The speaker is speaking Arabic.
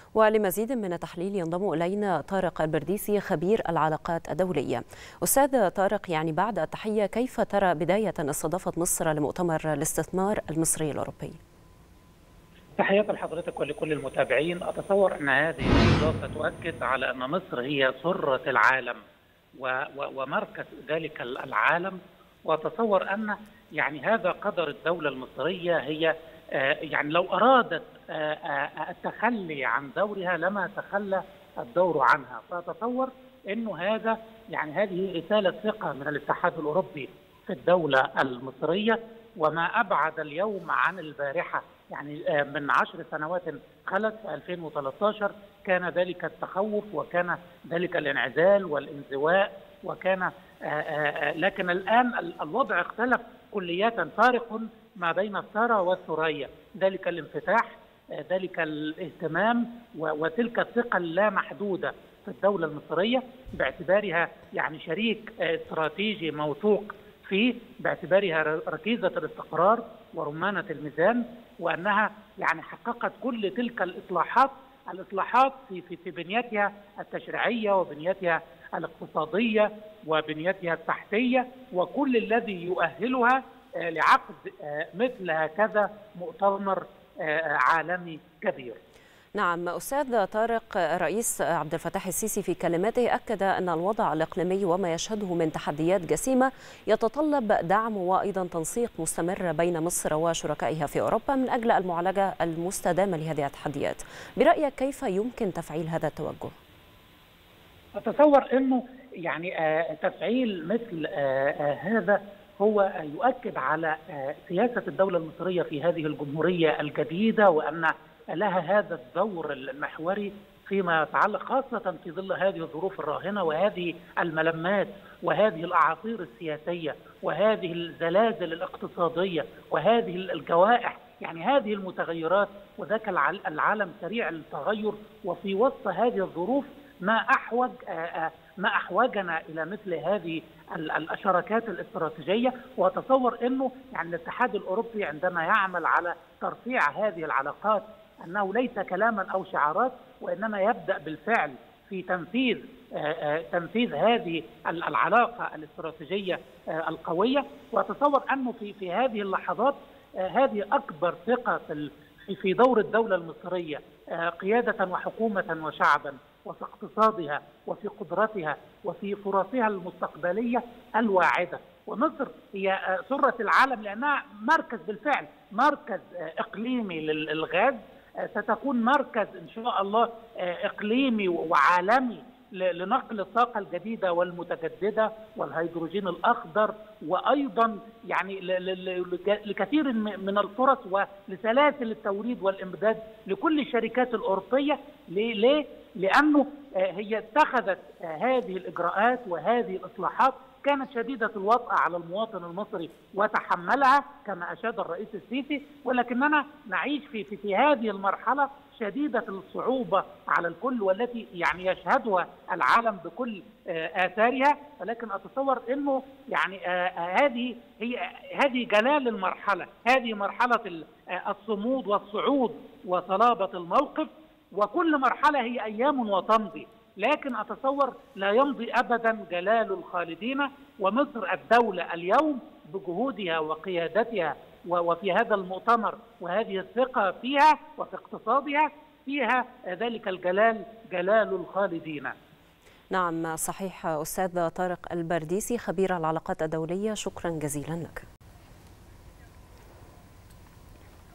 ولمزيد من التحليل ينضم إلينا طارق البرديسي خبير العلاقات الدولية. أستاذ طارق، بعد التحية، كيف ترى بداية استضافة مصر لمؤتمر الاستثمار المصري الأوروبي؟ تحياتي لحضرتك ولكل المتابعين. أتصور أن هذه الإضافة تؤكد على أن مصر هي سرة العالم ومركز ذلك العالم، وأتصور أن هذا قدر الدولة المصرية. هي لو أرادت التخلي عن دورها لما تخلى الدور عنها، فأتصور أنه هذه رسالة ثقة من الاتحاد الأوروبي في الدولة المصرية. وما أبعد اليوم عن البارحة، من 10 سنوات خلت في 2013 كان ذلك التخوف وكان ذلك الانعزال والانزواء وكان لكن الآن الوضع اختلف كليا. فارق ما بين الثرى والثريا، ذلك الانفتاح، ذلك الاهتمام وتلك الثقة اللامحدودة في الدولة المصرية باعتبارها شريك استراتيجي موثوق فيه، باعتبارها ركيزة الاستقرار ورمانة الميزان، وأنها حققت كل تلك الإصلاحات في بنيتها التشريعية وبنيتها الاقتصادية وبنيتها التحتية، وكل الذي يؤهلها لعقد مثل هكذا مؤتمر عالمي كبير. نعم أستاذ طارق، الرئيس عبد الفتاح السيسي في كلماته أكد أن الوضع الإقليمي وما يشهده من تحديات جسيمة يتطلب دعم وأيضا تنسيق مستمر بين مصر وشركائها في أوروبا من أجل المعالجة المستدامة لهذه التحديات. برأيك كيف يمكن تفعيل هذا التوجه؟ أتصور أنه تفعيل مثل هذا هو يؤكد على سياسة الدولة المصرية في هذه الجمهورية الجديدة، وأن لها هذا الدور المحوري فيما يتعلق خاصة في ظل هذه الظروف الراهنة وهذه الملمات وهذه الأعاصير السياسية وهذه الزلازل الاقتصادية وهذه الجوائح، هذه المتغيرات، وذاك العالم سريع التغير. وفي وسط هذه الظروف ما أحوجنا إلى مثل هذه الشراكات الاستراتيجية. وأتصور أنه الاتحاد الأوروبي عندما يعمل على ترفيع هذه العلاقات أنه ليس كلاما أو شعارات، وإنما يبدأ بالفعل في تنفيذ هذه العلاقة الاستراتيجية القوية. وأتصور أنه في هذه اللحظات هذه أكبر ثقة في دور الدولة المصرية قيادة وحكومة وشعبا، وفي اقتصادها وفي قدرتها وفي فرصها المستقبلية الواعدة. ومصر هي سرة العالم لأنها بالفعل مركز إقليمي للغاز، ستكون مركز إن شاء الله إقليمي وعالمي لنقل الطاقة الجديدة والمتجددة والهيدروجين الأخضر، وأيضا لكثير من الفرص ولسلاسل التوريد والإمداد لكل الشركات الأوروبية. ليه؟ لأنه هي اتخذت هذه الإجراءات وهذه الإصلاحات كانت شديدة الوطأة على المواطن المصري وتحملها كما أشاد الرئيس السيسي، ولكننا نعيش في هذه المرحلة شديدة الصعوبة على الكل، والتي يشهدها العالم بكل آثارها. ولكن أتصور أنه هذه جلال المرحلة، هذه مرحلة الصمود والصعود وصلابة الموقف، وكل مرحلة هي أيام وتمضي، لكن أتصور لا يمضي أبدا جلال الخالدين. ومصر الدولة اليوم بجهودها وقيادتها وفي هذا المؤتمر وهذه الثقة فيها وفي اقتصادها فيها ذلك الجلال جلال الخالدين. نعم صحيح. أستاذ طارق البرديسي خبير العلاقات الدولية، شكرا جزيلا لك.